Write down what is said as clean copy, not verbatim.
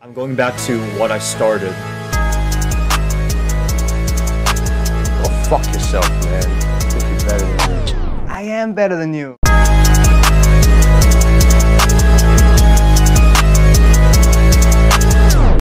I'm going back to what I started. Oh, fuck yourself, man. I think you're better than me. I am better than you.